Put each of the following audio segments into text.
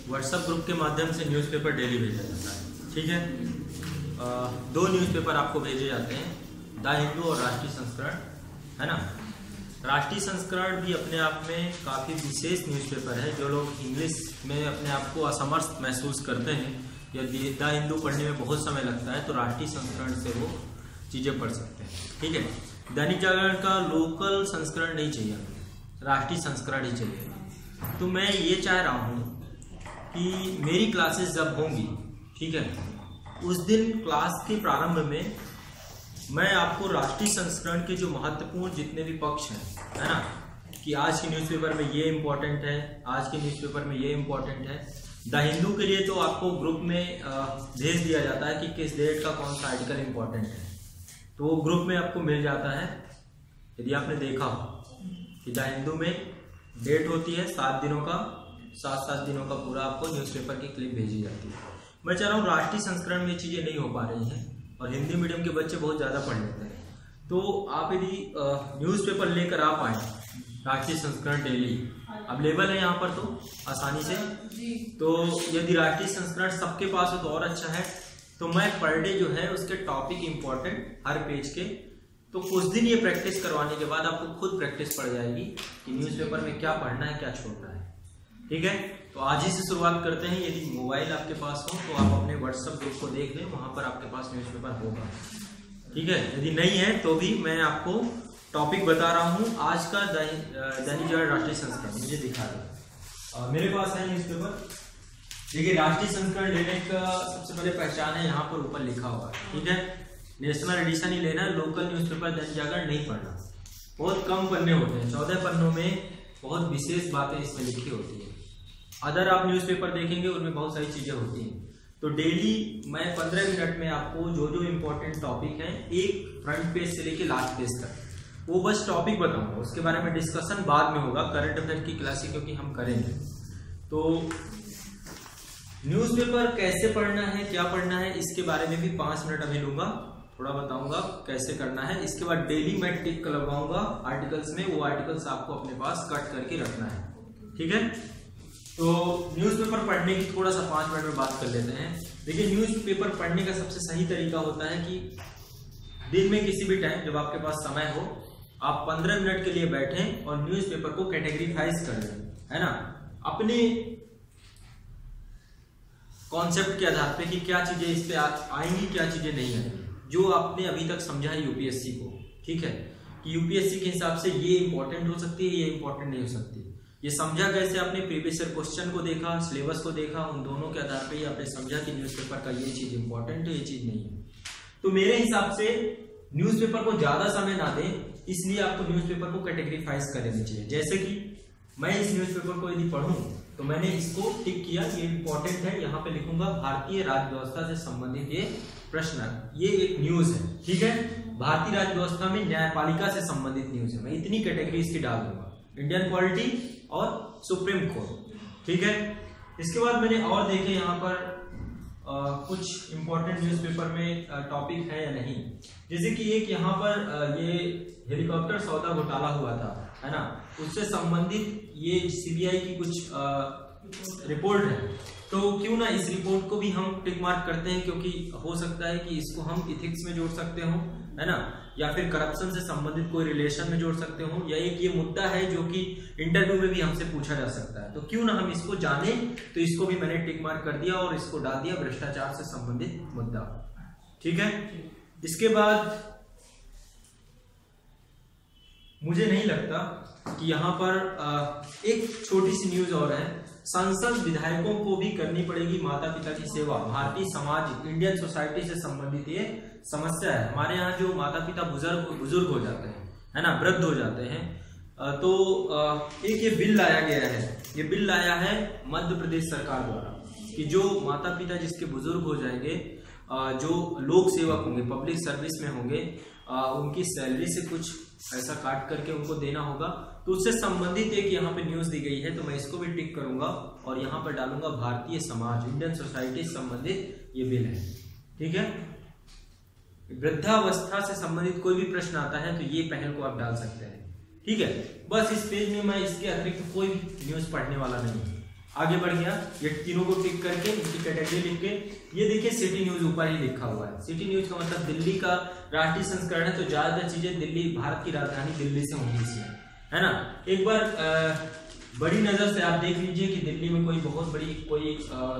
WhatsApp group के माध्यम से न्यूज़पेपर डेली भेजा जाता है। ठीक है, दो न्यूज़पेपर आपको भेजे जाते हैं, द हिंदू और राष्ट्रीय संस्करण, है ना। राष्ट्रीय संस्करण भी अपने आप में काफ़ी विशेष न्यूज़पेपर है। जो लोग इंग्लिश में अपने आप को असमर्थ महसूस करते हैं या द हिंदू पढ़ने में बहुत समय लगता है तो राष्ट्रीय संस्करण से वो चीज़ें पढ़ सकते हैं। ठीक है, दैनिक जागरण का लोकल संस्करण नहीं चाहिए, राष्ट्रीय संस्करण ही चाहिए। तो मैं ये चाह रहा हूँ कि मेरी क्लासेस जब होंगी, ठीक है, उस दिन क्लास के प्रारंभ में मैं आपको राष्ट्रीय संस्करण के जो महत्वपूर्ण जितने भी पक्ष हैं, है ना, कि आज के न्यूज़पेपर में ये इम्पोर्टेंट है, आज के न्यूज़पेपर में ये इम्पोर्टेंट है। द हिंदू के लिए तो आपको ग्रुप में भेज दिया जाता है कि किस डेट का कौन सा आर्टिकल इम्पोर्टेंट है, तो वो ग्रुप में आपको मिल जाता है। यदि आपने देखा कि द हिंदू में डेट होती है 7 दिनों का, 7 दिनों का पूरा आपको न्यूज़पेपर की क्लिप भेजी जाती है। मैं चाह रहा हूँ राष्ट्रीय संस्करण में चीज़ें नहीं हो पा रही हैं और हिंदी मीडियम के बच्चे बहुत ज़्यादा पढ़ लेते हैं, तो आप यदि न्यूज़पेपर लेकर आ पाएँ, राष्ट्रीय संस्करण डेली अवेलेबल है यहाँ पर तो आसानी से, तो यदि राष्ट्रीय संस्करण सबके पास हो तो और अच्छा है। तो मैं पर डे जो है उसके टॉपिक इम्पोर्टेंट हर पेज के, तो कुछ दिन ये प्रैक्टिस करवाने के बाद आपको खुद प्रैक्टिस पड़ जाएगी कि न्यूज़पेपर में क्या पढ़ना है, क्या छोड़ना है। ठीक है, तो आज ही से शुरुआत करते हैं। यदि मोबाइल आपके पास हो तो आप अपने व्हाट्सएप ग्रुप को देख लें, वहाँ पर आपके पास न्यूज़पेपर होगा। ठीक है, यदि नहीं है तो भी मैं आपको टॉपिक बता रहा हूँ। आज का दैनिक जागरण राष्ट्रीय संस्करण मुझे दिखा दो, मेरे पास है न्यूज़पेपर। देखिए, राष्ट्रीय संस्करण लेने का सबसे पहले पहचान है, यहाँ पर ऊपर लिखा हुआ है। ठीक है, नेशनल एडिशन ही लेना है, लोकल न्यूज़पेपर दैनिक जागरण नहीं पढ़ना। बहुत कम पन्ने होते हैं, 14 पन्नों में बहुत विशेष बातें इसमें लिखी होती है। अदर आप न्यूज़पेपर देखेंगे उनमें बहुत सारी चीज़ें होती हैं। तो डेली मैं 15 मिनट में आपको जो जो इम्पोर्टेंट टॉपिक हैं, एक फ्रंट पेज से लेके लास्ट पेज तक, वो बस टॉपिक बताऊंगा, उसके बारे में डिस्कशन बाद में होगा, करंट अफेयर की क्लासेस क्योंकि हम करेंगे। तो न्यूज़पेपर कैसे पढ़ना है, क्या पढ़ना है, इसके बारे में भी 5 मिनट अभी लूंगा, थोड़ा बताऊंगा कैसे करना है। इसके बाद डेली मैं टिक लगवाऊंगा आर्टिकल्स में, वो आर्टिकल्स आपको अपने पास कट करके रखना है। ठीक है, तो न्यूज़पेपर पढ़ने की थोड़ा सा 5 मिनट में बात कर लेते हैं। देखिए, न्यूज़पेपर पढ़ने का सबसे सही तरीका होता है कि दिन में किसी भी टाइम जब आपके पास समय हो, आप 15 मिनट के लिए बैठें और न्यूज़पेपर को कैटेगरीफाइज कर लें, है ना, अपने कॉन्सेप्ट के आधार पे कि क्या चीजें इस पे आएंगी, क्या चीजें नहीं आएंगी, जो आपने अभी तक समझा है यूपीएससी को। ठीक है, कि यूपीएससी के हिसाब से ये इंपॉर्टेंट हो सकती है, ये इंपॉर्टेंट नहीं हो सकती। ये समझा कैसे, आपने प्रीवियस ईयर क्वेश्चन को देखा, सिलेबस को देखा, उन दोनों के आधार पे ही आपने समझा कि न्यूज़पेपर का ये चीज इंपॉर्टेंट है, ये चीज नहीं है। तो मेरे हिसाब से न्यूज़पेपर को ज्यादा समय ना दें, इसलिए आपको न्यूज़पेपर को कैटेगरीफाइज कर लेना चाहिए। जैसे कि मैं इस न्यूज़पेपर को यदि पढ़ूं तो मैंने इसको टिक किया, ये इंपॉर्टेंट है, यहाँ पे लिखूंगा भारतीय राज्य व्यवस्था से संबंधित ये प्रश्न, ये एक न्यूज है। ठीक है, भारतीय राज्य व्यवस्था में न्यायपालिका से संबंधित न्यूज है, मैं इतनी कैटेगरी इसकी डाल दूंगा, इंडियन पॉलिटी और सुप्रीम कोर्ट। ठीक है, इसके बाद मैंने और देखे यहाँ पर कुछ इंपॉर्टेंट न्यूज़पेपर में टॉपिक है या नहीं। जैसे कि एक यहाँ पर ये हेलीकॉप्टर सौदा घोटाला हुआ था, है ना, उससे संबंधित ये सीबीआई की कुछ रिपोर्ट है, तो क्यों ना इस रिपोर्ट को भी हम टिक मार्क करते हैं, क्योंकि हो सकता है कि इसको हम इथिक्स में जोड़ सकते हो, है ना, या फिर करप्शन से संबंधित कोई रिलेशन में जोड़ सकते हो, या एक ये मुद्दा है जो कि इंटरव्यू में भी हमसे पूछा जा सकता है, तो क्यों ना हम इसको जाने। तो इसको भी मैंने टिक मार्क कर दिया और इसको डाल दिया भ्रष्टाचार से संबंधित मुद्दा। ठीक है, इसके बाद मुझे नहीं लगता कि यहाँ पर एक छोटी सी न्यूज और है, संसद विधायकों को भी करनी पड़ेगी माता पिता की सेवा, भारतीय समाज इंडियन सोसाइटी से संबंधित ये समस्या है। हमारे यहाँ जो माता पिता बुजुर्ग हो जाते हैं, है ना, वृद्ध हो जाते हैं, तो एक ये बिल लाया गया है, ये बिल लाया है मध्य प्रदेश सरकार द्वारा कि जो माता पिता जिसके बुजुर्ग हो जाएंगे, जो लोक सेवक होंगे, पब्लिक सर्विस में होंगे, उनकी सैलरी से कुछ पैसा काट करके उनको देना होगा। तो उससे संबंधित एक यहाँ पे न्यूज दी गई है, तो मैं इसको भी टिक करूंगा और यहाँ पर डालूंगा भारतीय समाज इंडियन सोसाइटी से संबंधित ये बिल है। ठीक है, वृद्धावस्था से संबंधित कोई भी प्रश्न आता है तो ये पहल को आप डाल सकते हैं। ठीक है, बस इस पेज में मैं इसके अतिरिक्त कोई न्यूज पढ़ने वाला नहीं हूँ। आगे बढ़ गया, ये तीनों को टिक करके इनकी कैटेगरी लिख के, ये देखिए सिटी न्यूज ऊपर ही लिखा हुआ है। सिटी न्यूज का मतलब दिल्ली का राष्ट्रीय संस्करण है, तो ज्यादातर चीजें दिल्ली, भारत की राजधानी दिल्ली से होंगी इसमें, है ना। एक बार बड़ी नजर से आप देख लीजिए कि दिल्ली में कोई बहुत बड़ी कोई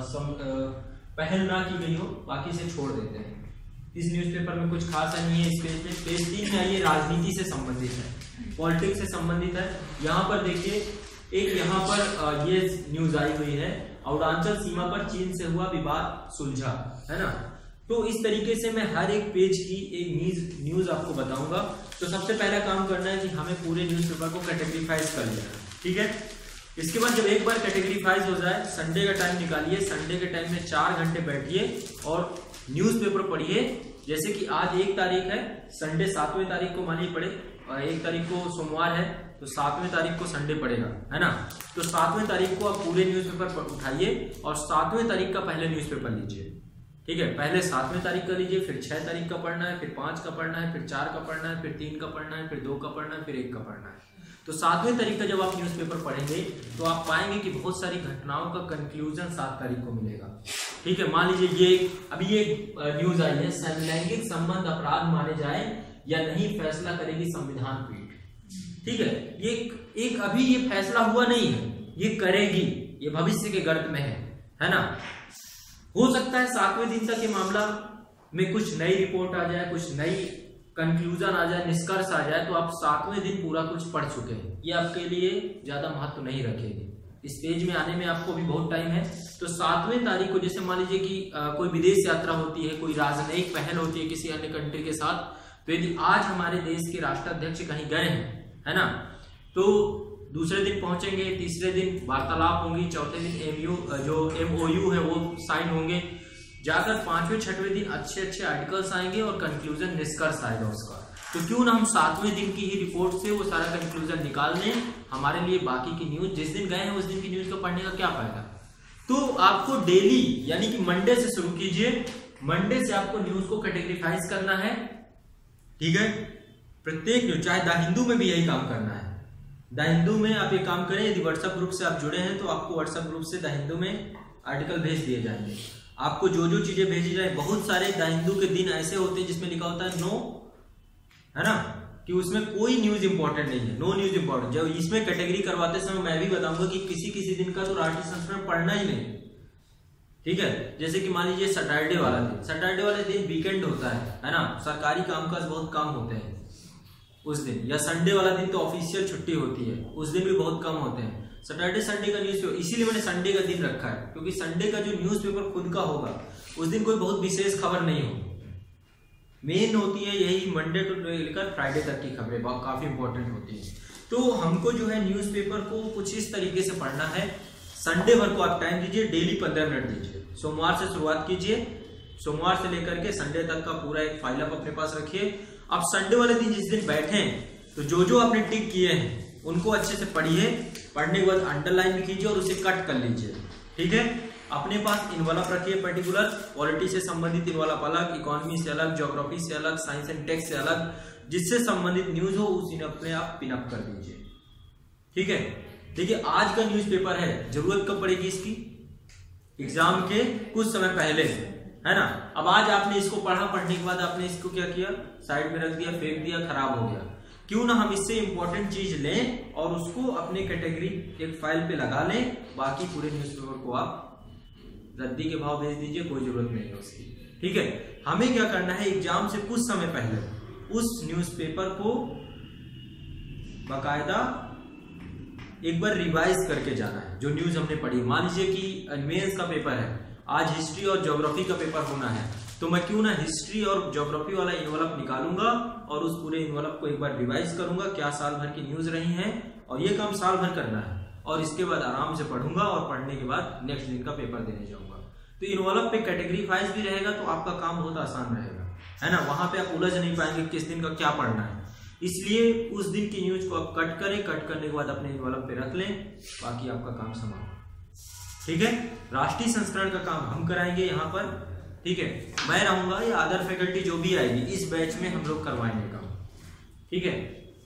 पहल ना की गई हो, बाकी से छोड़ देते हैं। इस न्यूज़पेपर में कुछ खास नहीं है। इस पेज में पेज 3 में आइए, राजनीति से संबंधित है, पॉलिटिक्स से संबंधित है। यहाँ पर देखिए एक यहाँ पर ये न्यूज आई हुई है, अरुणाचल सीमा पर चीन से हुआ विवाद सुलझा, है ना। तो इस तरीके से मैं हर एक पेज की एक न्यूज आपको बताऊंगा। तो सबसे पहला काम करना है कि हमें पूरे न्यूज़पेपर को कैटेगरीफाइज कर लेना है, ठीक है। इसके बाद जब एक बार कैटेगरीफाइज हो जाए, संडे का टाइम निकालिए, संडे के टाइम में 4 घंटे बैठिए और न्यूज़पेपर पढ़िए। जैसे कि आज 1 तारीख है, संडे 7वें तारीख को मानिए पढ़े, और 1 तारीख को सोमवार है, तो 7वें तारीख को संडे पड़ेगा, है ना। तो 7वें तारीख को आप पूरे न्यूज़पेपर उठाइए और 7वें तारीख का पहले न्यूज़पेपर लीजिए, ठीक है। पहले 7वें तारीख का लीजिए, फिर 6 तारीख का पढ़ना है, फिर 5 का पढ़ना है, फिर 4 का पढ़ना है, फिर 3 का पढ़ना है, फिर 2 का पढ़ना है, फिर 1 का पढ़ना है। तो 7वें तारीख का जब आप न्यूज़पेपर पढ़ेंगे तो आप पाएंगे कि बहुत सारी घटनाओं का कंक्लूजन 7 तारीख को मिलेगा, ठीक है। मान लीजिए ये अभी ये न्यूज आई है, समलैंगिक संबंध अपराध माने जाए या नहीं, फैसला करेगी संविधान पीठ, ठीक है। ये एक अभी ये फैसला हुआ नहीं है, ये करेगी, ये भविष्य के गर्त में है ना। हो सकता है 7वें दिन तक ये मामला में कुछ नई रिपोर्ट आ जाए, कुछ नई कंक्लूजन आ जाए, निष्कर्ष आ जाए, तो आप 7वें दिन पूरा कुछ पढ़ चुके हैं, ये आपके लिए ज्यादा महत्व नहीं रखेगी। इस पेज में आने में आपको भी बहुत टाइम है। तो 7वें तारीख को, जैसे मान लीजिए कि कोई विदेश यात्रा होती है, कोई राजनयिक पहल होती है किसी अन्य कंट्री के साथ, तो यदि आज हमारे देश के राष्ट्राध्यक्ष कहीं गए हैं, है ना, तो दूसरे दिन पहुंचेंगे, तीसरे दिन वार्तालाप होंगी, चौथे दिन जो MOU है वो साइन होंगे, जाकर 5वें 6वें दिन अच्छे आर्टिकल्स आएंगे और कंक्लूजन निष्कर्ष आएगा उसका। तो क्यों ना हम 7वें दिन की ही रिपोर्ट से वो सारा कंक्लूजन निकाल लें, हमारे लिए बाकी की न्यूज, जिस दिन गए हैं उस दिन की न्यूज को पढ़ने का क्या फायदा। तो आपको डेली यानी कि मंडे से शुरू कीजिए, मंडे से आपको न्यूज को कैटेगरीफाइज करना है, ठीक है। प्रत्येक न्यूज, चाहे द हिंदू में भी यही काम करना है। द हिंदू में आप ये काम करें, यदि व्हाट्सएप ग्रुप से आप जुड़े हैं तो आपको व्हाट्सएप ग्रुप से द हिंदू में आर्टिकल भेज दिए जाएंगे। आपको जो चीजें भेजी जाए, बहुत सारे द हिंदू के दिन ऐसे होते हैं जिसमें लिखा होता है नो, है ना, कि उसमें कोई न्यूज इंपॉर्टेंट नहीं है, नो न्यूज इंपॉर्टेंट। जब इसमें कैटेगरी करवाते समय मैं भी बताऊंगा कि किसी दिन का तो राष्ट्रीय संस्करण पढ़ना ही नहीं, ठीक है। जैसे कि मान लीजिए सैटरडे वाला दिन, सैटरडे वाले दिन वीकेंड होता है ना, सरकारी कामकाज बहुत कम होते हैं उस दिन, या संडे वाला दिन तो ऑफिशियल छुट्टी होती है, उस दिन भी बहुत कम होते हैं। सैटरडे संडे का न्यूज़पेपर, इसीलिए मैंने संडे का दिन रखा है, क्योंकि संडे का जो न्यूज़पेपर खुद का होगा उस दिन कोई बहुत विशेष खबर नहीं होगी। मेन होती है यही मंडे टू लेकर फ्राइडे तक की खबरें काफी इंपॉर्टेंट होती है। तो हमको जो है न्यूज़पेपर को कुछ इस तरीके से पढ़ना है। संडे भर को आप टाइम दीजिए, डेली 15 मिनट दीजिए। सोमवार से शुरुआत कीजिए, सोमवार से लेकर के संडे तक का पूरा एक फाइल आप अपने पास रखिए। अब संडे वाले दिन जिस दिन बैठे तो जो आपने टिक किए हैं उनको अच्छे से पढ़िए, पढ़ने के बाद अंडरलाइन भी कीजिए और उसे कट कर लीजिए, ठीक है। अपने पास इन्वॉल्व रखिए, पर्टिकुलर पॉलिटी से संबंधित इन्वॉल्व अलग, इकोनॉमी से अलग, ज्योग्राफी से अलग, साइंस एंड टेक्स से अलग, जिससे संबंधित न्यूज हो उस अपने आप पिनअप कर दीजिए, ठीक है। देखिए आज का न्यूज़पेपर है, जरूरत कब पड़ेगी इसकी, एग्जाम के कुछ समय पहले, है ना। अब आज आपने इसको पढ़ा, पढ़ने के बाद आपने इसको क्या किया, साइड में रख दिया, फेंक दिया, खराब हो गया। क्यों ना हम इससे इंपॉर्टेंट चीज लें और उसको अपने कैटेगरी एक फाइल पे लगा लें, बाकी पूरे न्यूज़पेपर को आप रद्दी के भाव भेज दीजिए, कोई जरूरत नहीं है उसकी, ठीक है। हमें क्या करना है, एग्जाम से कुछ समय पहले उस न्यूज़पेपर को बाकायदा एक बार रिवाइज करके जाना है, जो न्यूज हमने पढ़ी। मान लीजिए कि मेंस का पेपर है, आज हिस्ट्री और ज्योग्राफी का पेपर होना है, तो मैं क्यों ना हिस्ट्री और ज्योग्राफी वाला इन्वॉल्व निकालूंगा और उस पूरे इन्वॉल्व को एक बार रिवाइज करूंगा, क्या साल भर की न्यूज रही हैं, और ये काम साल भर करना है। और इसके बाद आराम से पढ़ूंगा और पढ़ने के बाद नेक्स्ट दिन का पेपर देने जाऊंगा। तो इन्वॉल्व पे कैटेगरी वाइज भी रहेगा, तो आपका काम बहुत आसान रहेगा, है ना। वहां पे आप उलझ नहीं पाएंगे किस दिन का क्या पढ़ना है। इसलिए उस दिन की न्यूज को आप कट करें, कट करने के बाद अपने इन्वॉल्व पे रख लें, बाकी आपका काम समाप्त, ठीक है। राष्ट्रीय संस्करण का काम हम कराएंगे यहाँ पर, ठीक है। मैं रहूंगा या अदर फैकल्टी जो भी आएगी इस बैच में हम लोग करवाएंगे काम, ठीक है।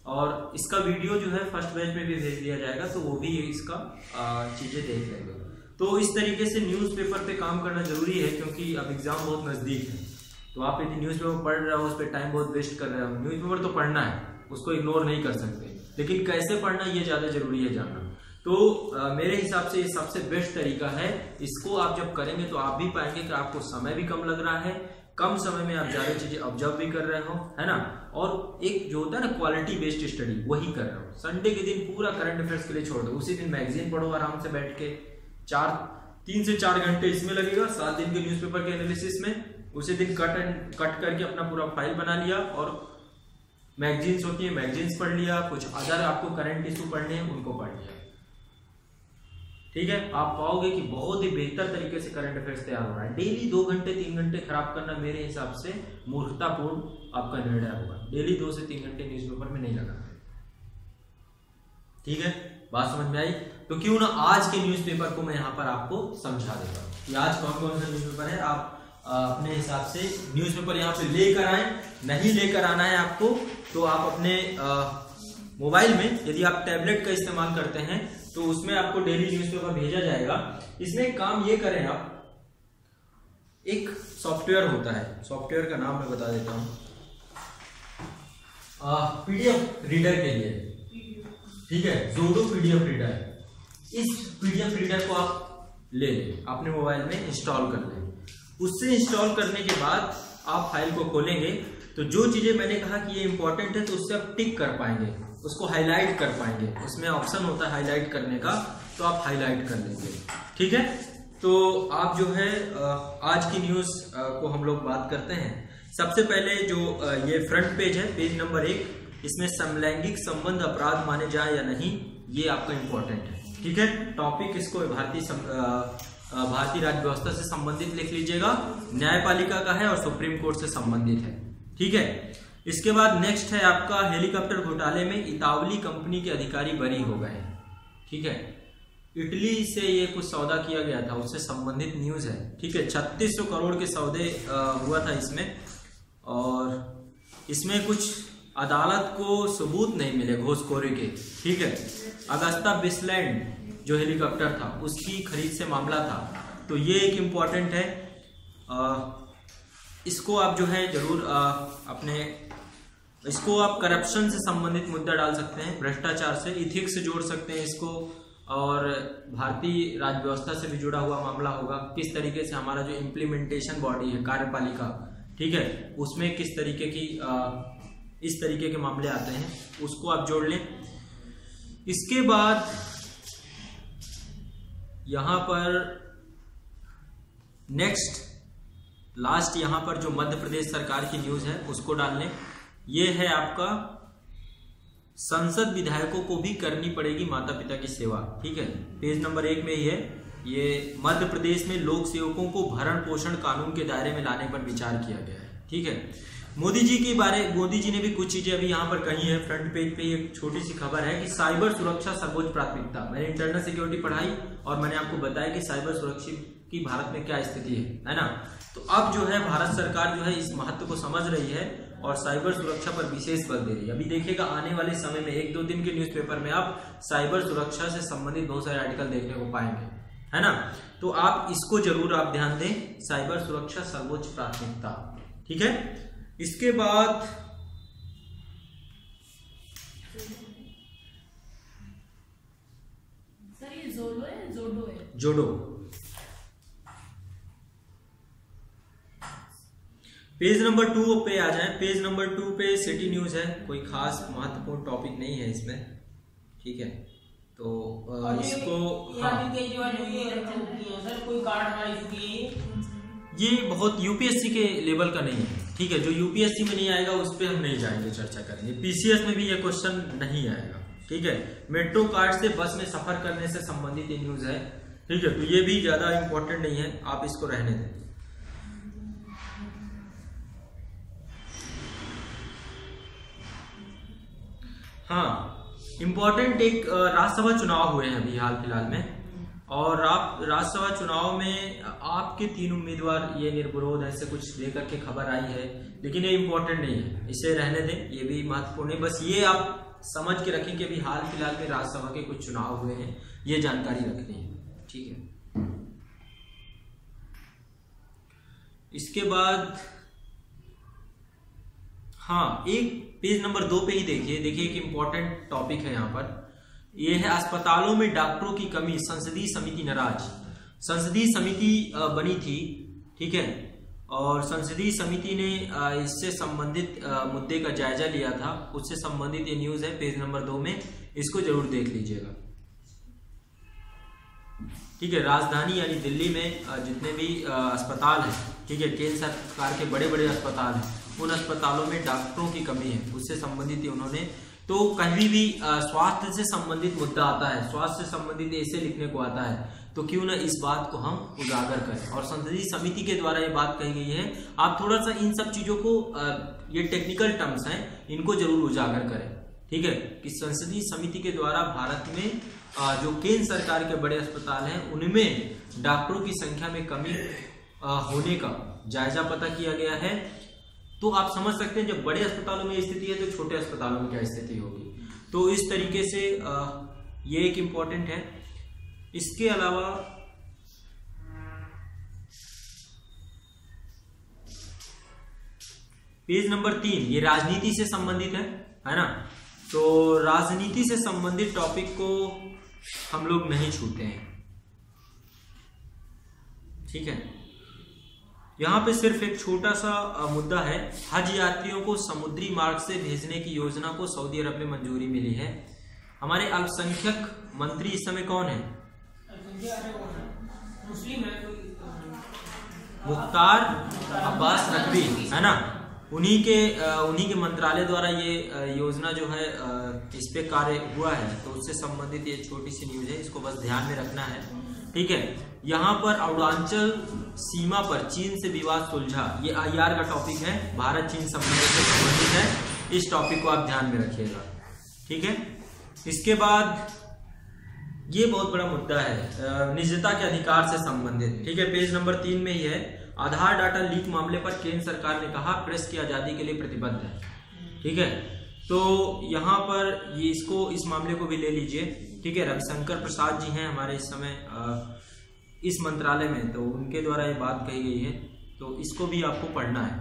और इसका वीडियो जो है फर्स्ट बैच में भी भेज दिया जाएगा, तो वो भी इसका चीजें देख लेंगे। तो इस तरीके से न्यूज़पेपर पे काम करना जरूरी है, क्योंकि अब एग्जाम बहुत नजदीक है। तो आप यदि न्यूज़पेपर पढ़ रहे हो, उस पर टाइम बहुत वेस्ट कर रहे हो। न्यूज़पेपर तो पढ़ना है, उसको इग्नोर नहीं कर सकते, लेकिन कैसे पढ़ना ये ज्यादा जरूरी है जानना। तो मेरे हिसाब से ये सबसे बेस्ट तरीका है। इसको आप जब करेंगे तो आप भी पाएंगे कि आपको समय भी कम लग रहा है, कम समय में आप ज्यादा चीजें ऑब्जर्व भी कर रहे हो, है ना। और एक जो होता है ना क्वालिटी बेस्ड स्टडी, वही कर रहे हो। संडे के दिन पूरा करंट अफेयर्स के लिए छोड़ दो, उसी दिन मैगजीन पढ़ो आराम से बैठ के। 3 से 4 घंटे इसमें लगेगा, 7 दिन के न्यूज़पेपर के एनालिसिस में। उसी दिन कट करके अपना पूरा फाइल बना लिया, और मैगजीन्स होती है मैगजीन्स पढ़ लिया, कुछ अदर आपको करंट इशू पढ़ने हैं उनको पढ़ लिया। ठीक है, आप पाओगे कि बहुत ही बेहतर तरीके से करंट अफेयर्स तैयार हो रहा है। डेली 2 घंटे 3 घंटे खराब करना मेरे हिसाब से मूर्खतापूर्ण आपका निर्णय होगा। डेली 2 से 3 घंटे न्यूज़पेपर में नहीं लगाना। ठीक है, बात समझ में आई? तो क्यों ना आज के न्यूज़पेपर को मैं यहाँ पर आपको समझा देता हूँ कि आज कौन कौन सा न्यूज़पेपर है। आप अपने हिसाब से न्यूज़पेपर यहाँ पे लेकर आए। नहीं लेकर आना है आपको तो आप अपने मोबाइल में, यदि आप टैबलेट का इस्तेमाल करते हैं तो उसमें आपको डेली न्यूज़पेपर भेजा जाएगा। इसमें काम ये करें आप, एक सॉफ्टवेयर होता है, सॉफ्टवेयर का नाम मैं बता देता हूँ, पीडीएफ रीडर के लिए। ठीक है, जोडो पीडीएफ रीडर। इस पीडीएफ रीडर को आप ले लें, अपने मोबाइल में इंस्टॉल कर लें। उससे इंस्टॉल करने के बाद आप फाइल को खोलेंगे तो जो चीजें मैंने कहा कि ये इंपॉर्टेंट है, तो उससे आप टिक कर पाएंगे, उसको हाईलाइट कर पाएंगे। उसमें ऑप्शन होता है हाईलाइट करने का, तो आप हाईलाइट कर लेंगे। ठीक है, तो आप जो है आज की न्यूज को हम लोग बात करते हैं। सबसे पहले जो ये फ्रंट पेज है, पेज नंबर 1, इसमें समलैंगिक संबंध अपराध माने जाए या नहीं, ये आपका इंपॉर्टेंट है। ठीक है, टॉपिक इसको भारतीय राज्य व्यवस्था से संबंधित लिख लीजिएगा, न्यायपालिका का है और सुप्रीम कोर्ट से संबंधित है। ठीक है, इसके बाद नेक्स्ट है आपका हेलीकॉप्टर घोटाले में इतावली कंपनी के अधिकारी बरी हो गए। ठीक है, इटली से ये कुछ सौदा किया गया था, उससे संबंधित न्यूज है। ठीक है, 3600 करोड़ के सौदे हुआ था इसमें, और इसमें कुछ अदालत को सबूत नहीं मिले घूसखोरी के। ठीक है, अगस्ता वेस्टलैंड जो हेलीकॉप्टर था उसकी खरीद से मामला था, तो ये एक इम्पॉर्टेंट है। इसको आप जो है जरूर इसको आप करप्शन से संबंधित मुद्दा डाल सकते हैं, भ्रष्टाचार से, इथिक्स से जोड़ सकते हैं इसको, और भारतीय राज्य व्यवस्था से भी जुड़ा हुआ मामला होगा। किस तरीके से हमारा जो इम्प्लीमेंटेशन बॉडी है, कार्यपालिका, ठीक है, उसमें किस तरीके की इस तरीके के मामले आते हैं, उसको आप जोड़ लें। इसके बाद यहां पर नेक्स्ट लास्ट यहां पर जो मध्य प्रदेश सरकार की न्यूज है उसको डाल लें। ये है आपका संसद विधायकों को भी करनी पड़ेगी माता पिता की सेवा। ठीक है, पेज नंबर 1 में ही है। ये मध्य प्रदेश में लोक सेवकों को भरण पोषण कानून के दायरे में लाने पर विचार किया गया है। ठीक है, मोदी जी ने भी कुछ चीजें अभी यहाँ पर कही है। फ्रंट पेज पे एक छोटी सी खबर है कि साइबर सुरक्षा सर्वोच्च प्राथमिकता। मैंने इंटरनल सिक्योरिटी पढ़ाई और मैंने आपको बताया कि साइबर सुरक्षा की भारत में क्या स्थिति है ना। तो अब जो है भारत सरकार जो है इस महत्व को समझ रही है और साइबर सुरक्षा पर विशेष बल दे रही है। अभी देखिएगा आने वाले समय में 1-2 दिन के न्यूज़पेपर में आप साइबर सुरक्षा से संबंधित बहुत सारे आर्टिकल देखने को पाएंगे, है ना। तो आप इसको जरूर आप ध्यान दें, साइबर सुरक्षा सर्वोच्च प्राथमिकता। ठीक है, इसके बाद सर ये जोडो है, जोडो है, जोडो। पेज नंबर 2 पे आ जाए। पेज नंबर 2 पे सिटी न्यूज है, कोई खास महत्वपूर्ण टॉपिक नहीं है इसमें। ठीक है, तो इसको सर कोई कार्ड हमारी चुकी है, ये बहुत यूपीएससी के लेवल का नहीं है। ठीक है, जो यूपीएससी में नहीं आएगा उस पर हम नहीं जाएंगे, चर्चा करेंगे। पीसीएस में भी ये क्वेश्चन नहीं आएगा। ठीक है, मेट्रो कार्ड से बस में सफर करने से संबंधित ये न्यूज है। ठीक है, तो ये भी ज्यादा इंपॉर्टेंट नहीं है, आप इसको रहने दें। हाँ, इम्पोर्टेंट एक राज्यसभा चुनाव हुए हैं अभी हाल फिलहाल में, और आप राज्यसभा चुनाव में आपके 3 उम्मीदवार ये निर्विरोध ऐसे कुछ लेकर के खबर आई है, लेकिन ये इम्पोर्टेंट नहीं है, इसे रहने दें। ये भी महत्वपूर्ण है, बस ये आप समझ के रखें कि अभी हाल फिलहाल में राज्यसभा के कुछ चुनाव हुए हैं, ये जानकारी रखनी है, ठीक है। इसके बाद हाँ, एक पेज नंबर 2 पे ही देखिए एक इंपॉर्टेंट टॉपिक है यहाँ पर, ये है अस्पतालों में डॉक्टरों की कमी, संसदीय समिति नाराज। संसदीय समिति बनी थी, ठीक है, और संसदीय समिति ने इससे संबंधित मुद्दे का जायजा लिया था, उससे संबंधित ये न्यूज है पेज नंबर 2 में, इसको जरूर देख लीजिएगा, ठीक है। राजधानी यानी दिल्ली में जितने भी अस्पताल हैं, ठीक है, केंद्र सरकार के बड़े बड़े अस्पताल हैं, उन अस्पतालों में डॉक्टरों की कमी है, उससे संबंधित उन्होंने, तो कहीं भी स्वास्थ्य से संबंधित मुद्दा आता है, स्वास्थ्य से संबंधित ऐसे लिखने को आता है, तो क्यों ना इस बात को हम उजागर करें। और संसदीय समिति के द्वारा ये बात कही गई है, आप थोड़ा सा इन सब चीजों को, ये टेक्निकल टर्म्स हैं, इनको जरूर उजागर करें, ठीक है, कि संसदीय समिति के द्वारा भारत में जो केंद्र सरकार के बड़े अस्पताल हैं उनमें डॉक्टरों की संख्या में कमी होने का जायजा पता किया गया है। तो आप समझ सकते हैं जब बड़े अस्पतालों में स्थिति है तो छोटे अस्पतालों में क्या स्थिति होगी। तो इस तरीके से ये एक इम्पॉर्टेंट है। इसके अलावा पेज नंबर 3 ये राजनीति से संबंधित है ना। तो राजनीति से संबंधित टॉपिक को हम लोग नहीं छूते हैं, ठीक है। यहां पे सिर्फ एक छोटा सा मुद्दा है, हज यात्रियों को समुद्री मार्ग से भेजने की योजना को सऊदी अरब में मंजूरी मिली है। हमारे अल्पसंख्यक मंत्री इस समय कौन है? मुख्तार अब्बास नकवी, है ना। उन्हीं के मंत्रालय द्वारा ये योजना जो है इस पे कार्य हुआ है, तो उससे संबंधित ये छोटी सी न्यूज है, इसको बस ध्यान में रखना है, ठीक है। यहाँ पर अरुणाचल सीमा पर चीन से विवाद सुलझा, ये IR का टॉपिक है, भारत चीन संबंध से संबंधित है, इस टॉपिक को आप ध्यान में रखिएगा, ठीक है। इसके बाद ये बहुत बड़ा मुद्दा है, निजता के अधिकार से संबंधित, ठीक है, पेज नंबर 3 में ही है। आधार डाटा लीक मामले पर केंद्र सरकार ने कहा प्रेस की आजादी के लिए प्रतिबद्ध है, ठीक है। तो यहाँ पर ये इस मामले को भी ले लीजिए, ठीक है। रविशंकर प्रसाद जी हैं हमारे इस समय इस मंत्रालय में, तो उनके द्वारा ये बात कही गई है, तो इसको भी आपको पढ़ना है।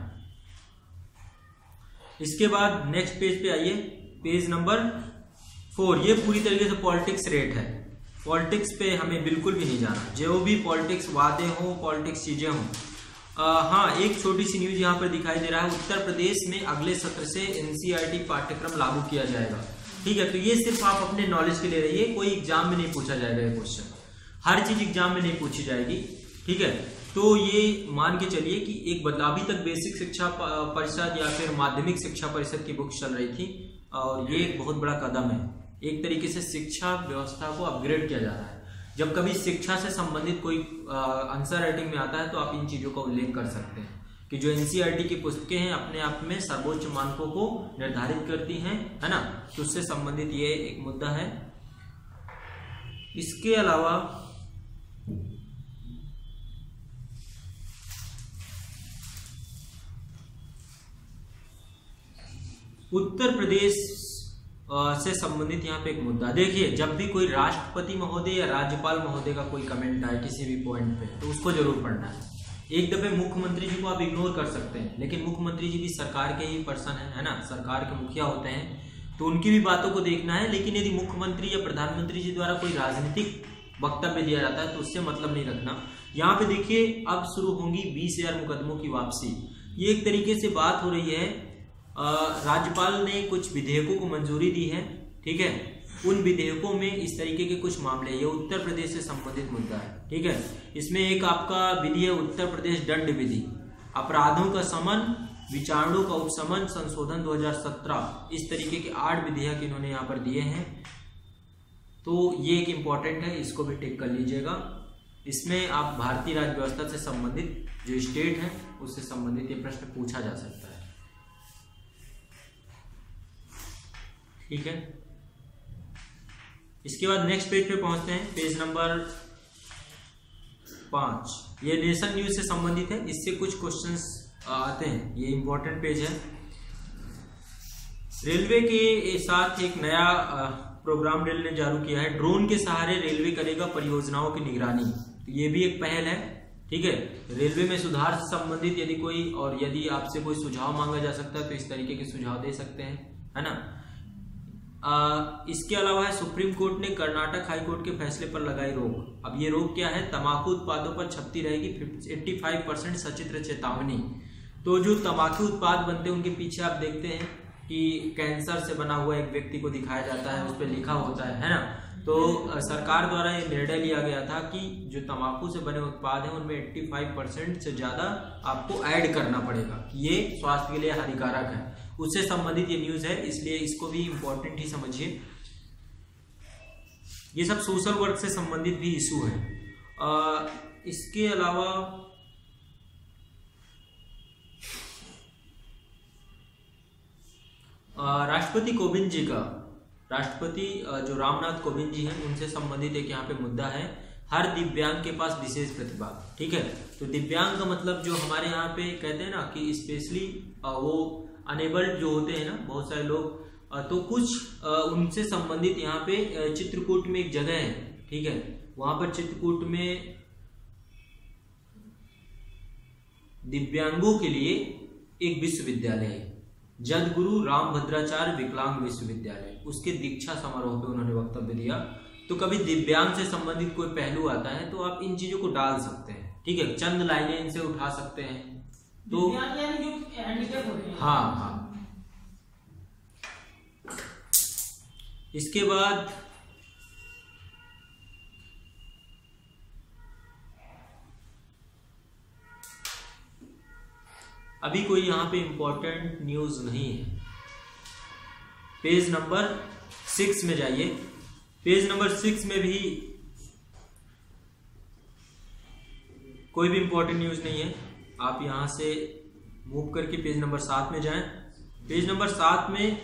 इसके बाद नेक्स्ट पेज पे आइए, पेज नंबर 4, ये पूरी तरीके से पॉलिटिक्स रेट है। पॉलिटिक्स पे हमें बिल्कुल भी नहीं जाना, जो भी पॉलिटिक्स वादे हो, पॉलिटिक्स चीजें हों। हाँ, एक छोटी सी न्यूज यहाँ पर दिखाई दे रहा है, उत्तर प्रदेश में अगले सत्र से NCERT पाठ्यक्रम लागू किया जाएगा, ठीक है। तो ये सिर्फ आप अपने नॉलेज के लिए रहिए, कोई एग्जाम में नहीं पूछा जाएगा ये क्वेश्चन, हर चीज एग्जाम में नहीं पूछी जाएगी, ठीक है। तो ये मान के चलिए कि एक बदलाव, अभी तक बेसिक शिक्षा परिषद या फिर माध्यमिक शिक्षा परिषद की बुक्स चल रही थी, और ये एक बहुत बड़ा कदम है, एक तरीके से शिक्षा व्यवस्था को अपग्रेड किया जा रहा है। जब कभी शिक्षा से संबंधित कोई आंसर राइटिंग में आता है तो आप इन चीजों का उल्लेख कर सकते हैं कि जो NCERT की पुस्तकें हैं अपने आप में सर्वोच्च मानकों को निर्धारित करती हैं, है ना। तो उससे संबंधित ये एक मुद्दा है। इसके अलावा उत्तर प्रदेश से संबंधित यहाँ पे एक मुद्दा देखिए, जब भी कोई राष्ट्रपति महोदय या राज्यपाल महोदय का कोई कमेंट आए किसी भी पॉइंट पे, तो उसको जरूर पढ़ना है। एक दफे मुख्यमंत्री जी को आप इग्नोर कर सकते हैं, लेकिन मुख्यमंत्री जी भी सरकार के ही पर्सन है ना, सरकार के मुखिया होते हैं, तो उनकी भी बातों को देखना है। लेकिन यदि मुख्यमंत्री या प्रधानमंत्री जी द्वारा कोई राजनीतिक वक्तव्य दिया जाता है तो उससे मतलब नहीं रखना। यहाँ पे देखिए, अब शुरू होंगी 20,000 मुकदमों की वापसी, ये एक तरीके से बात हो रही है। राज्यपाल ने कुछ विधेयकों को मंजूरी दी है, ठीक है। उन विधेयकों में इस तरीके के कुछ मामले, ये उत्तर प्रदेश से संबंधित मुद्दा है, ठीक है। इसमें एक आपका विधि है उत्तर प्रदेश दंड विधि, अपराधों का समन, विचारणों का उपशमन संशोधन 2017, इस तरीके के 8 विधेयक इन्होंने यहाँ पर दिए हैं। तो ये एक इम्पॉर्टेंट है, इसको भी टिक कर लीजिएगा। इसमें आप भारतीय राज्य व्यवस्था से संबंधित जो स्टेट है उससे संबंधित ये प्रश्न पूछा जा सकता है, ठीक है। इसके बाद नेक्स्ट पेज पे पहुंचते हैं, पेज नंबर 5, ये नेशन न्यूज से संबंधित है, इससे कुछ क्वेश्चंस आते हैं, ये इंपॉर्टेंट पेज है। रेलवे के साथ एक नया प्रोग्राम रेल ने चालू किया है। ड्रोन के सहारे रेलवे करेगा परियोजनाओं की निगरानी। तो ये भी एक पहल है, ठीक है। रेलवे में सुधार से संबंधित यदि आपसे कोई सुझाव मांगा जा सकता है तो इस तरीके के सुझाव दे सकते हैं, है ना। इसके अलावा सुप्रीम कोर्ट ने कर्नाटक हाई कोर्ट के फैसले पर लगाई रोक। अब ये रोक क्या है? तंबाकू उत्पादों पर छपती रहेगी 85% सचित्र चेतावनी। तो जो तंबाकू उत्पाद बनते हैं उनके पीछे आप देखते हैं कि कैंसर से बना हुआ एक व्यक्ति को दिखाया जाता है, उस पर लिखा होता है ना। तो सरकार द्वारा ये निर्णय लिया गया था कि जो तंबाकू से बने उत्पाद हैं उनमें 85% से ज्यादा आपको ऐड करना पड़ेगा। ये स्वास्थ्य के लिए हानिकारक है, उससे संबंधित ये न्यूज है, इसलिए इसको भी इंपॉर्टेंट ही समझिए। ये सब सोशल वर्क से संबंधित भी इशू है। इसके अलावा राष्ट्रपति कोविंद जी का, राष्ट्रपति जो रामनाथ कोविंद जी हैं उनसे संबंधित एक यहाँ पे मुद्दा है, हर दिव्यांग के पास विशेष प्रतिभा। ठीक है, तो दिव्यांग का मतलब जो हमारे यहाँ पे कहते हैं ना कि स्पेशली वो अनेबल्ड जो होते हैं ना बहुत सारे लोग, तो कुछ उनसे संबंधित यहाँ पे चित्रकूट में एक जगह है, ठीक है, वहां पर चित्रकूट में दिव्यांगों के लिए एक विश्वविद्यालय है, जदगुरु रामभद्राचार्य विकलांग विश्वविद्यालय। उसके दीक्षा समारोह पे उन्होंने वक्तव्य दिया। तो कभी दिव्यांग से संबंधित कोई पहलू आता है तो आप इन चीजों को डाल सकते हैं, ठीक है, चंद लाइनें इनसे उठा सकते हैं। तो हाँ, इसके बाद अभी कोई यहाँ पे इंपॉर्टेंट न्यूज नहीं है। पेज नंबर 6 में जाइए। पेज नंबर 6 में भी कोई भी इंपॉर्टेंट न्यूज नहीं है। आप यहां से मूव करके पेज नंबर 7 में जाएं। पेज नंबर 7 में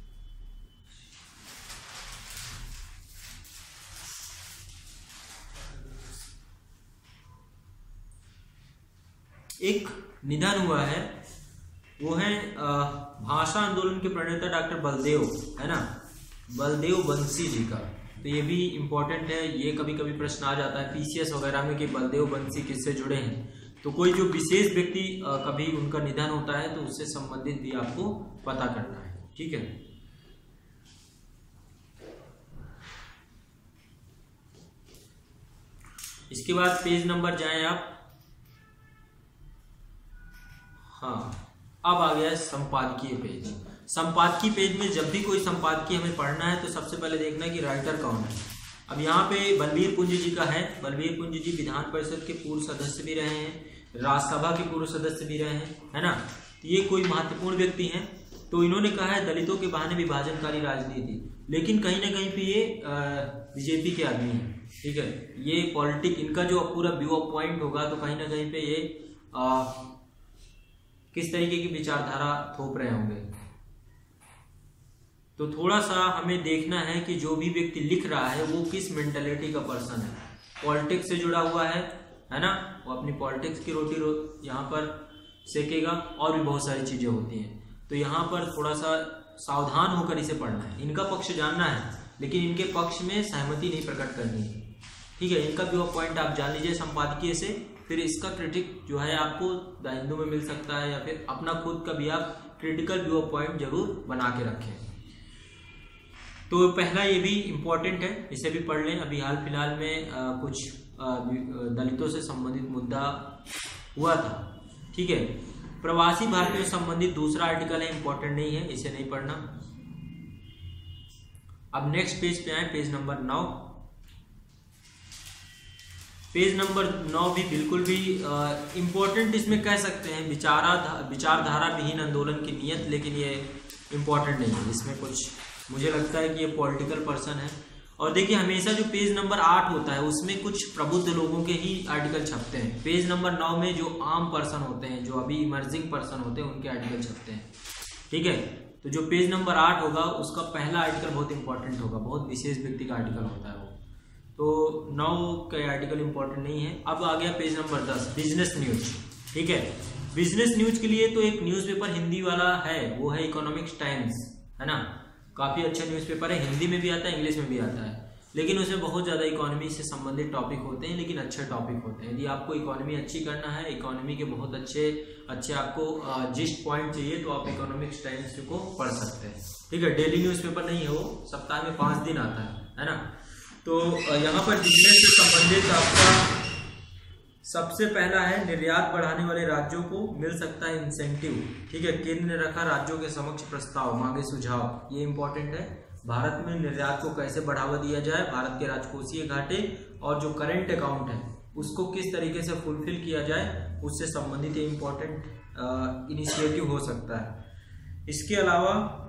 एक निधन हुआ है, वो है भाषा आंदोलन के प्रणेता डॉक्टर बलदेव, है ना, बलदेव बंसी जी का। तो ये भी इम्पोर्टेंट है, ये कभी कभी प्रश्न आ जाता है पीसीएस वगैरह में कि बलदेव बंसी किससे जुड़े हैं। तो कोई जो विशेष व्यक्ति कभी उनका निधन होता है तो उससे संबंधित भी आपको पता करना है, ठीक है। इसके बाद पेज नंबर जाएं आप। हाँ, अब आ गया संपादकीय पेज। संपादकीय पेज में जब भी कोई संपादकीय हमें पढ़ना है तो सबसे पहले देखना है कि राइटर कौन है। अब यहाँ पे बलबीर पुंज जी का है। बलबीर पुंज जी विधान परिषद के पूर्व सदस्य भी रहे हैं, राज्यसभा के पूर्व सदस्य भी रहे हैं, है ना। ये कोई महत्वपूर्ण व्यक्ति हैं। तो इन्होंने कहा है दलितों के बहाने विभाजनकारी राजनीति, लेकिन कहीं ना कहीं पे ये बीजेपी के आदमी है, ठीक है। ये पॉलिटिक, इनका जो पूरा व्यू ऑफ पॉइंट होगा तो कहीं ना कहीं पे ये किस तरीके की विचारधारा थोप रहे होंगे। तो थोड़ा सा हमें देखना है कि जो भी व्यक्ति लिख रहा है वो किस मेंटालिटी का पर्सन है। पॉलिटिक्स से जुड़ा हुआ है ना, वो अपनी पॉलिटिक्स की रोटी यहाँ पर सेकेगा, और भी बहुत सारी चीजें होती हैं। तो यहाँ पर थोड़ा सा सावधान होकर इसे पढ़ना है। इनका पक्ष जानना है लेकिन इनके पक्ष में सहमति नहीं प्रकट करनी है, ठीक है। इनका व्यू ऑफ पॉइंट आप जान लीजिए संपादकीय से, फिर इसका क्रिटिक जो है आपको द हिंदू में मिल सकता है, या फिर अपना खुद का भी आप क्रिटिकल व्यू ऑफ पॉइंट जरूर बना के रखें। तो पहला ये भी इम्पोर्टेंट है, इसे भी पढ़ लें। अभी हाल फिलहाल में कुछ दलितों से संबंधित मुद्दा हुआ था, ठीक है। प्रवासी भारतीयों से संबंधित दूसरा आर्टिकल है, इंपॉर्टेंट नहीं है, इसे नहीं पढ़ना। अब नेक्स्ट पेज पे आए, पेज नंबर 9। पेज नंबर 9 भी बिल्कुल भी इम्पोर्टेंट इसमें कह सकते हैं, विचारधारा विहीन आंदोलन की नियत, लेकिन ये इम्पोर्टेंट नहीं है। इसमें कुछ मुझे लगता है कि ये पॉलिटिकल पर्सन है। और देखिए हमेशा जो पेज नंबर 8 होता है उसमें कुछ प्रबुद्ध लोगों के ही आर्टिकल छपते हैं। पेज नंबर 9 में जो आम पर्सन होते हैं, जो अभी इमर्जिंग पर्सन होते हैं, उनके आर्टिकल छपते हैं, ठीक है। तो जो पेज नंबर 8 होगा उसका पहला आर्टिकल बहुत इंपॉर्टेंट होगा, बहुत विशेष व्यक्ति का आर्टिकल होता है वो। तो 9 का आर्टिकल इंपॉर्टेंट नहीं है। अब आ गया पेज नंबर 10, बिजनेस न्यूज, ठीक है। बिजनेस न्यूज के लिए तो एक न्यूज़पेपर हिंदी वाला है, वो है इकोनॉमिक्स टाइम्स, है ना। काफ़ी अच्छा न्यूज़पेपर है, हिंदी में भी आता है, इंग्लिश में भी आता है, लेकिन उसमें बहुत ज़्यादा इकोनॉमी से संबंधित टॉपिक होते हैं, लेकिन अच्छे टॉपिक होते हैं। यदि आपको इकोनॉमी अच्छी करना है, इकोनॉमी के बहुत अच्छे आपको जिस्ट पॉइंट चाहिए, तो आप इकोनॉमिक्स टाइम्स को पढ़ सकते हैं। ठीक है, डेली न्यूज़पेपर नहीं है वो, सप्ताह में 5 दिन आता है ना। तो यहाँ पर बिजनेस से संबंधित आपका सबसे पहला है, निर्यात बढ़ाने वाले राज्यों को मिल सकता है इंसेंटिव। ठीक है, केंद्र ने रखा राज्यों के समक्ष प्रस्ताव, मांगे सुझाव, ये इंपॉर्टेंट है। भारत में निर्यात को कैसे बढ़ावा दिया जाए, भारत के राजकोषीय घाटे और जो करंट अकाउंट है उसको किस तरीके से फुलफिल किया जाए, उससे संबंधित ये इंपॉर्टेंट इनिशिएटिव हो सकता है। इसके अलावा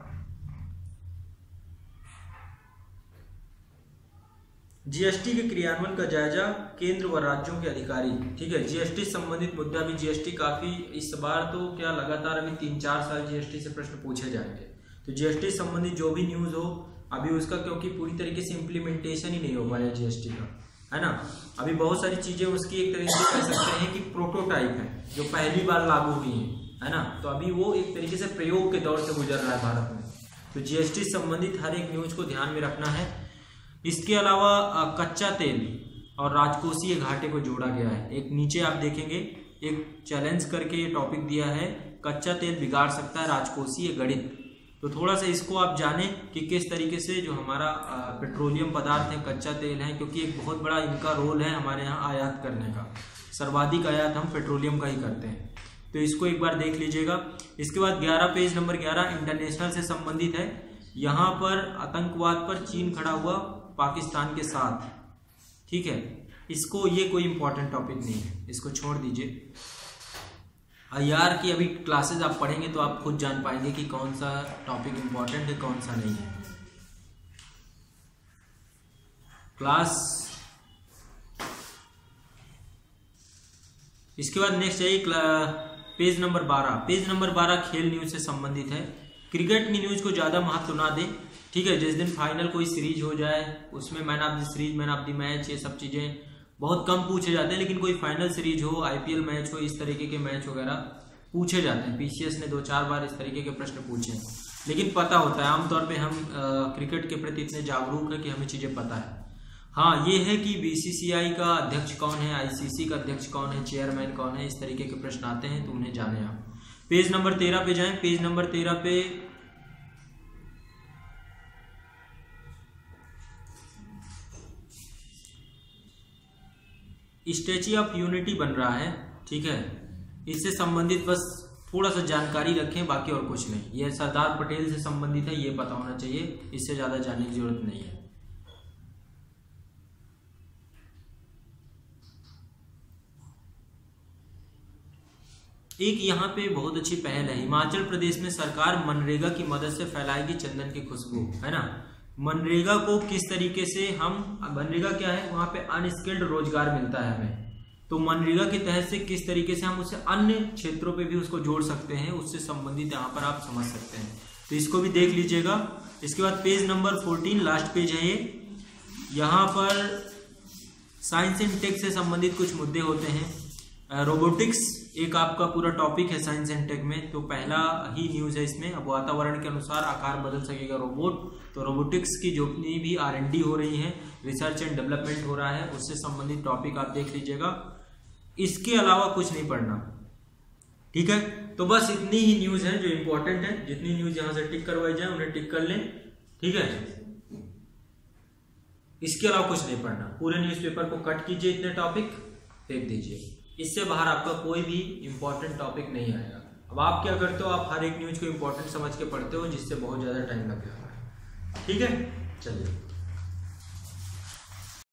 जीएसटी के क्रियान्वयन का जायजा, केंद्र व राज्यों के अधिकारी। ठीक है, जीएसटी संबंधित मुद्दा भी, जीएसटी काफी इस बार तो क्या लगातार अभी 3-4 साल जीएसटी से प्रश्न पूछे जाएंगे। तो जीएसटी संबंधित जो भी न्यूज हो अभी उसका, क्योंकि पूरी तरीके से इम्प्लीमेंटेशन ही नहीं हो पाया जीएसटी का, है ना। अभी बहुत सारी चीजें उसकी एक तरीके से कह सकते हैं कि प्रोटोटाइप है, जो पहली बार लागू हुई है ना। तो अभी वो एक तरीके से प्रयोग के दौर से गुजर रहा है भारत में। तो जीएसटी संबंधित हर एक न्यूज को ध्यान में रखना है। इसके अलावा कच्चा तेल और राजकोषीय घाटे को जोड़ा गया है। एक नीचे आप देखेंगे एक चैलेंज करके ये टॉपिक दिया है, कच्चा तेल बिगाड़ सकता है राजकोषीय गणित। तो थोड़ा सा इसको आप जानें कि किस तरीके से जो हमारा पेट्रोलियम पदार्थ है, कच्चा तेल है, क्योंकि एक बहुत बड़ा इनका रोल है हमारे यहाँ आयात करने का। सर्वाधिक आयात हम पेट्रोलियम का ही करते हैं, तो इसको एक बार देख लीजिएगा। इसके बाद 11 पेज नंबर 11 इंटरनेशनल से संबंधित है। यहाँ पर आतंकवाद पर चीन खड़ा हुआ पाकिस्तान के साथ। ठीक है, इसको, ये कोई इंपॉर्टेंट टॉपिक नहीं है, इसको छोड़ दीजिए। IR की अभी क्लासेस आप पढ़ेंगे तो आप खुद जान पाएंगे कि कौन सा टॉपिक इंपॉर्टेंट है, कौन सा नहीं है। क्लास इसके बाद नेक्स्ट है पेज नंबर 12। पेज नंबर 12 खेल न्यूज से संबंधित है। क्रिकेट की न्यूज को ज्यादा महत्व ना दें। ठीक है, जिस दिन फाइनल कोई सीरीज हो जाए उसमें man of the series, man of the match, ये सब चीजें बहुत कम पूछे जाते हैं, लेकिन कोई फाइनल सीरीज हो, IPL मैच हो, इस तरीके के मैच वगैरह पूछे जाते हैं। PCS ने 2-4 बार इस तरीके के प्रश्न पूछे हैं, लेकिन पता होता है। आमतौर पे हम क्रिकेट के प्रति इतने जागरूक है कि हमें चीजें पता है। हाँ, ये है कि BCCI का अध्यक्ष कौन है, ICC का अध्यक्ष कौन है, चेयरमैन कौन है, इस तरीके के प्रश्न आते हैं, तो उन्हें जाने आप। पेज नंबर 13 पे जाएं। पेज नंबर 13 पे स्टैच्यू ऑफ यूनिटी बन रहा है। ठीक है, इससे संबंधित बस थोड़ा सा जानकारी रखें, बाकी और कुछ नहीं। यह सरदार पटेल से संबंधित है, ये पता होना चाहिए, इससे ज्यादा जानने की जरूरत नहीं है। एक यहाँ पे बहुत अच्छी पहल है, हिमाचल प्रदेश में सरकार मनरेगा की मदद से फैलाएगी चंदन की खुशबू, है ना। मनरेगा को किस तरीके से हम, मनरेगा क्या है, वहां पे अनस्किल्ड रोजगार मिलता है हमें, तो मनरेगा के तहत से किस तरीके से हम उसे अन्य क्षेत्रों पे भी उसको जोड़ सकते हैं, उससे संबंधित यहाँ पर आप समझ सकते हैं। तो इसको भी देख लीजिएगा। इसके बाद पेज नंबर 14 लास्ट पेज है ये। यहाँ पर साइंस एंड टेक से संबंधित कुछ मुद्दे होते हैं। रोबोटिक्स एक आपका पूरा टॉपिक है साइंस एंड टेक में, तो पहला ही न्यूज है इसमें। अब वातावरण के अनुसार आकार बदल सकेगा रोबोट, तो रोबोटिक्स की जितनी भी R&D हो रही है, रिसर्च एंड डेवलपमेंट हो रहा है, उससे संबंधित टॉपिक आप देख लीजिएगा। इसके अलावा कुछ नहीं पढ़ना। ठीक है, तो बस इतनी ही न्यूज है जो इंपॉर्टेंट है। जितनी न्यूज यहां से टिक करवाई जाए उन्हें टिक कर लें। ठीक है, इसके अलावा कुछ नहीं पढ़ना। पूरे न्यूज़पेपर को कट कीजिए, इतने टॉपिक फेंक दीजिए। इससे बाहर आपका कोई भी इंपॉर्टेंट टॉपिक नहीं आएगा। अब आप क्या करते हो, आप हर एक न्यूज को इंपॉर्टेंट समझ के पढ़ते हो, जिससे बहुत ज्यादा टाइम लग जाता है। ठीक है, चलिए।